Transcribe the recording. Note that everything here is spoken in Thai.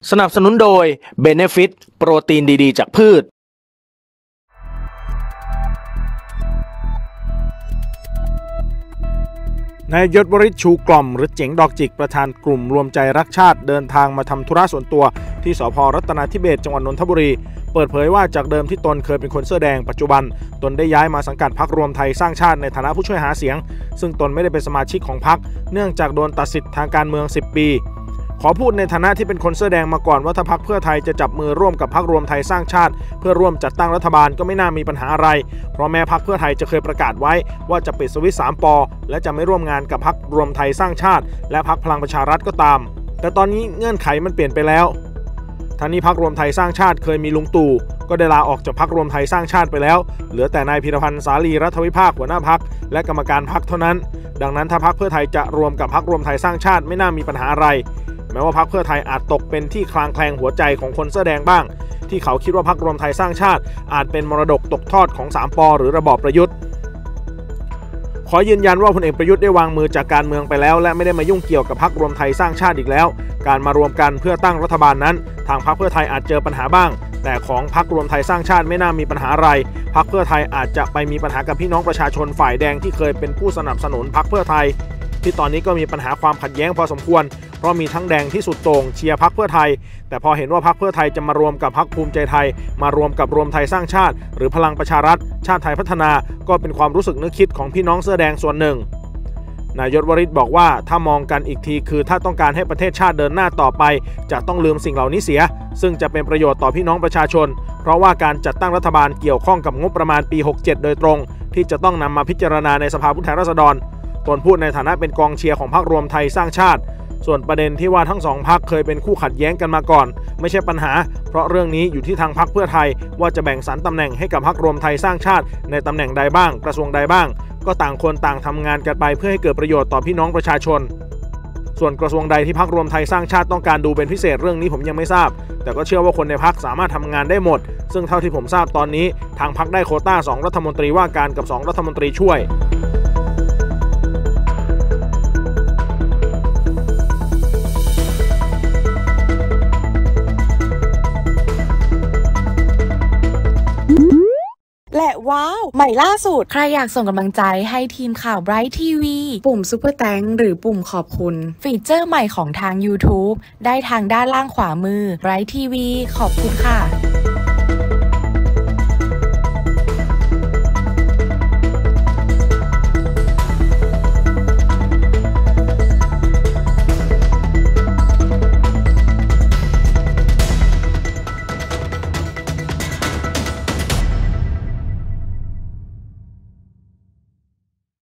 สนับสนุนโดย Benefit โปรตีนดีๆจากพืชนายยศวริศ ชูกล่อมหรือเจ๋งดอกจิกประธานกลุ่มรวมใจรักชาติเดินทางมาทำธุระส่วนตัวที่สภ.รัตนาธิเบศรจังหวัดนนทบุรีเปิดเผยว่าจากเดิมที่ตนเคยเป็นคนเสื้อแดงปัจจุบันตนได้ย้ายมาสังกัดพรรครวมไทยสร้างชาติในฐานะผู้ช่วยหาเสียงซึ่งตนไม่ได้เป็นสมาชิกของพรรคเนื่องจากโดนตัดสิทธิ์ทางการเมือง10 ปีขอพูดในฐานะที่เป็นคนเสื้อแดงมาก่อนว่าถ้าพรรคเพื่อไทยจะจับมือร่วมกับพรรครวมไทยสร้างชาติเพื่อร่วมจัดตั้งรัฐบาลก็ไม่น่ามีปัญหาอะไรเพราะแม้พรรคเพื่อไทยจะเคยประกาศไว้ว่าจะปิดสวิตช์3 ป.และจะไม่ร่วมงานกับพรรครวมไทยสร้างชาติและพรรคพลังประชารัฐก็ตามแต่ตอนนี้เงื่อนไขมันเปลี่ยนไปแล้วทั้งนี้พรรครวมไทยสร้างชาติเคยมีลุงตู่ก็ได้ลาออกจากพรรครวมไทยสร้างชาติไปแล้วเหลือแต่นายพีรพันธ์สาลีรัฐวิภาคหัวหน้าพรรคและกรรมการพรรคเท่านั้นดังนั้นถ้าพรรคเพื่อไทยจะรวมกับพรรครวมไทยสร้างชาติไม่น่ามีปัญหาอะไรแม้ว่าพรรคเพื่อไทยอาจตกเป็นที่คลางแคลงหัวใจของคนเสื้อแดงบ้างที่เขาคิดว่าพรรครวมไทยสร้างชาติอาจเป็นมรดกตกทอดของ3 ป.หรือระบอบประยุทธ์ขอยืนยันว่าพลเอกประยุทธ์ได้วางมือจากการเมืองไปแล้วและไม่ได้มายุ่งเกี่ยวกับพรรครวมไทยสร้างชาติอีกแล้วการมารวมกันเพื่อตั้งรัฐบาลนั้นทางพรรคเพื่อไทยอาจเจอปัญหาบ้างแต่ของพรรครวมไทยสร้างชาติไม่น่ามีปัญหาอะไรพรรคเพื่อไทยอาจจะไปมีปัญหากับพี่น้องประชาชนฝ่ายแดงที่เคยเป็นผู้สนับสนุนพรรคเพื่อไทยที่ตอนนี้ก็มีปัญหาความขัดแย้งพอสมควรเพราะมีทั้งแดงที่สุดโต่งเชียร์พรรคเพื่อไทยแต่พอเห็นว่าพรรคเพื่อไทยจะมารวมกับพรรคภูมิใจไทยมารวมกับรวมไทยสร้างชาติหรือพลังประชารัฐชาติไทยพัฒนาก็เป็นความรู้สึกนึกคิดของพี่น้องเสื้อแดงส่วนหนึ่งนายยศวริศบอกว่าถ้ามองกันอีกทีคือถ้าต้องการให้ประเทศชาติเดินหน้าต่อไปจะต้องลืมสิ่งเหล่านี้เสียซึ่งจะเป็นประโยชน์ต่อพี่น้องประชาชนเพราะว่าการจัดตั้งรัฐบาลเกี่ยวข้องกับงบประมาณปี67โดยตรงที่จะต้องนำมาพิจารณาในสภาผู้แทนราษฎรตนพูดในฐานะเป็นกองเชียร์ของพรรครวมไทยสร้างชาติส่วนประเด็นที่ว่าทั้งสองพรรคเคยเป็นคู่ขัดแย้งกันมาก่อนไม่ใช่ปัญหาเพราะเรื่องนี้อยู่ที่ทางพรรคเพื่อไทยว่าจะแบ่งสรรตำแหน่งให้กับพรรครวมไทยสร้างชาติในตำแหน่งใดบ้างกระทรวงใดบ้างก็ต่างคนต่างทำงานกันไปเพื่อให้เกิดประโยชน์ต่อพี่น้องประชาชนส่วนกระทรวงใดที่พรรครวมไทยสร้างชาติต้องการดูเป็นพิเศษเรื่องนี้ผมยังไม่ทราบแต่ก็เชื่อว่าคนในพรรคสามารถทำงานได้หมดซึ่งเท่าที่ผมทราบตอนนี้ทางพรรคได้โควต้า2 รัฐมนตรีว่าการกับ2 รัฐมนตรีช่วยและว้าวใหม่ล่าสุดใครอยากส่งกำลังใจให้ทีมข่าว Bright TV ปุ่ม Super Thanks หรือปุ่มขอบคุณฟีเจอร์ใหม่ของทาง YouTube ได้ทางด้านล่างขวามือ Bright TV ขอบคุณค่ะ